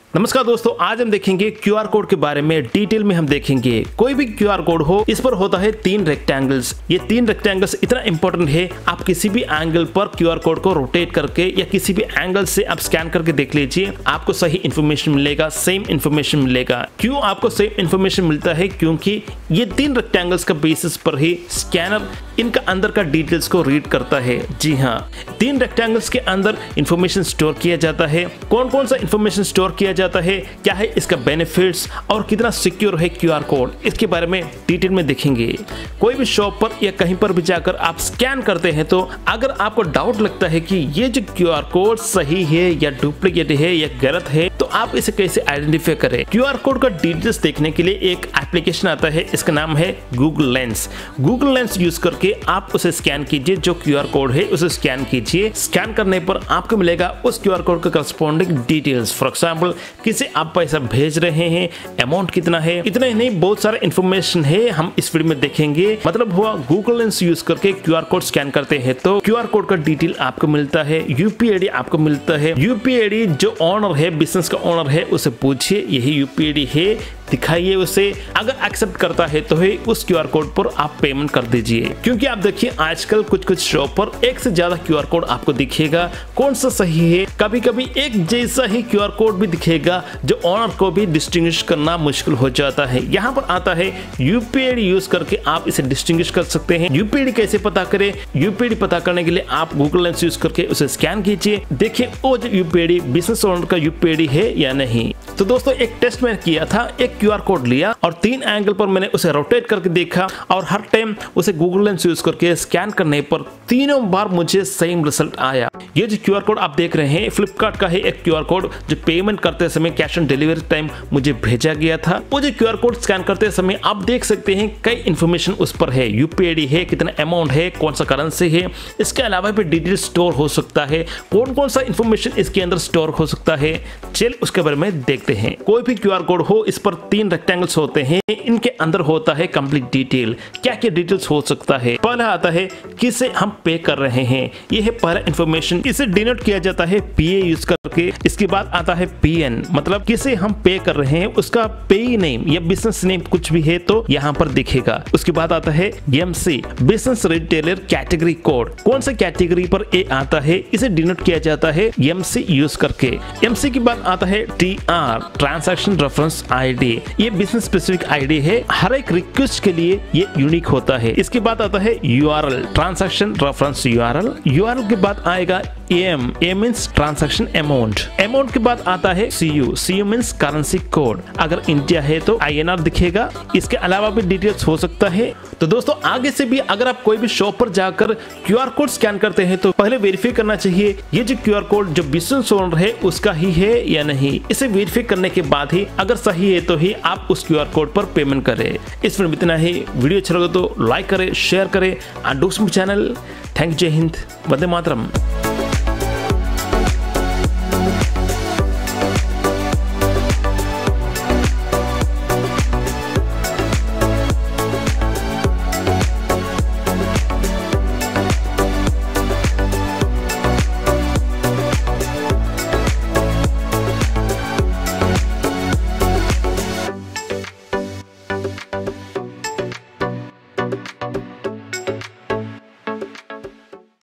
नमस्कार दोस्तों, आज हम देखेंगे क्यूआर कोड के बारे में डिटेल में। हम देखेंगे कोई भी क्यूआर कोड हो, इस पर होता है 3 रेक्टेंगल्स। ये 3 रेक्टेंगल्स इतना इंपॉर्टेंट है, आप किसी भी एंगल पर क्यूआर कोड को रोटेट करके या किसी भी एंगल से आप स्कैन करके देख लीजिए, आपको सही इन्फॉर्मेशन मिलेगा, सेम इन्फॉर्मेशन मिलेगा। क्यों आपको सेम इन्फॉर्मेशन मिलता है? क्योंकि ये 3 रेक्टेंगल्स का बेसिस पर ही स्कैनर इनका अंदर का डिटेल्स को रीड करता है। जी हाँ, 3 रेक्टेंगल्स के अंदर इंफॉर्मेशन स्टोर किया जाता है। कौन कौन सा इंफॉर्मेशन स्टोर किया जाता है, क्या है इसका बेनिफिट्स और कितना सिक्योर है क्यूआर कोड, इसके बारे में डिटेल में देखेंगे। कोई भी शॉप पर या कहीं पर भी जाकर आप स्कैन करते हैं तो अगर आपको डाउट लगता है कि ये जो क्यूआर कोड सही है या डुप्लीकेट है या गलत है, तो आप इसे कैसे आइडेंटिफाई करें? क्यूआर कोड का डिटेल्स देखने के लिए एक एप्लीकेशन आता है, इसका नाम है Google lens. Google lens use करके आप उसे स्कैन कीजिए, जो क्यूआर कोड है उसे स्कैन कीजिए। स्कैन करने पर आपको मिलेगा उस क्यूआर कोड का करस्पॉन्डिंग डिटेल्स। फॉर एग्जांपल, किसे आप पैसा भेज रहे हैं, अमाउंट कितना है, इतना ही नहीं बहुत सारा इंफॉर्मेशन है, हम इस वीडियो में देखेंगे। मतलब हुआ गूगल लेंस यूज करके क्यूआर कोड स्कैन करते हैं तो क्यूआर कोड का डिटेल आपको मिलता है, यूपीआई आईडी आपको मिलता है। यूपीआई आईडी जो ऑनर है, बिजनेस का ऑनर है, उसे पूछिए यही यूपीआई आईडी है, दिखाइए उसे। अगर एक्सेप्ट करता है तो ही उस क्यूआर कोड पर आप पेमेंट कर दीजिए। क्योंकि आप देखिए आजकल कुछ शॉप पर एक से ज्यादा क्यूआर कोड आपको दिखेगा, कौन सा सही है? कभी कभी एक जैसा ही क्यूआर कोड भी दिखेगा, जो ऑनर को भी डिस्टिंग्विश करना मुश्किल हो जाता है। यहाँ पर आता है यूपीआई आईडी यूज करके आप इसे डिस्टिंग्विश कर सकते हैं। यूपीआई आईडी कैसे पता करें? यूपीआई आईडी पता करने के लिए आप गूगल लेंस यूज करके उसे स्कैन कीजिए, देखिए वो जो यूपीआई आईडी बिजनेस ओनर का यूपीआई आईडी है या नहीं। तो दोस्तों, एक टेस्ट मैंने किया था, एक क्यूआर कोड लिया और 3 एंगल पर मैंने उसे रोटेट करके देखा और हर टाइम उसे गूगल लेंस यूज करके स्कैन करने पर तीनों बार मुझे सेम रिजल्ट आया। ये जो क्यूआर कोड आप देख रहे हैं, फ्लिपकार्ट का है एक क्यूआर कोड जो पेमेंट करते समय कैश ऑन डिलीवरी टाइम मुझे भेजा गया था। वो जो क्यूआर कोड स्कैन करते समय आप देख सकते हैं कई इंफॉर्मेशन उस पर है, यूपीआई आईडी है, कितना अमाउंट है, कौन सा करेंसी है, इसके अलावा भी डिटेल स्टोर हो सकता है, कौन कौन सा इंफॉर्मेशन इसके अंदर स्टोर हो सकता है। चल उसके बारे में देखते हैं। कोई भी क्यूआर कोड हो, इस पर 3 रेक्टेंगल्स होते हैं, इनके अंदर होता है कंप्लीट डिटेल। क्या क्या डिटेल्स हो सकता है? पहला आता है किसे हम पे कर रहे हैं, यह है पहला इंफॉर्मेशन। इसे डिनोट किया जाता है पीए यूज करके। इसके बाद आता है पीएन, मतलब किसे हम पे कर रहे हैं, उसका पेई नेम या बिजनेस नेम कुछ भी है तो यहाँ पर दिखेगा। उसके बाद आता है MC, business retailer category code, कौन सा कैटेगरी पर ए आता है, इसे डिनोट किया जाता है एमसी यूज करके। एमसी के बाद आता है टीआर, ट्रांजैक्शन रेफरेंस आईडी, ये बिजनेस स्पेसिफिक आईडी है, हर एक रिक्वेस्ट के लिए ये यूनिक होता है। इसके बाद आता है URL, transaction reference URL. URL के बाद आएगा M, A means transaction amount. Amount के बाद आता है CU, CU means currency code, अगर इंडिया है तो आईएनआर दिखेगा। इसके अलावा भी डिटेल्स हो सकता है। तो दोस्तों, आगे से भी अगर आप कोई भी शॉप पर जाकर क्यूआर कोड स्कैन करते हैं तो पहले वेरीफाई करना चाहिए ये जो क्यूआर कोड जो बिजनेस ओनर है उसका ही है या नहीं। इसे वेरीफाई करने के बाद ही अगर सही है तो ही आप उस क्यूआर कोड पर पेमेंट करें। इस वीडियो में इतना ही। वीडियो अच्छा लगा तो लाइक करें, शेयर करें और दोस्तों चैनल। थैंक यू, जय हिंद, वंदे मातरम।